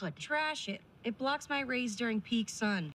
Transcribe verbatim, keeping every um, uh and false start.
Trash it. It blocks my rays during peak sun.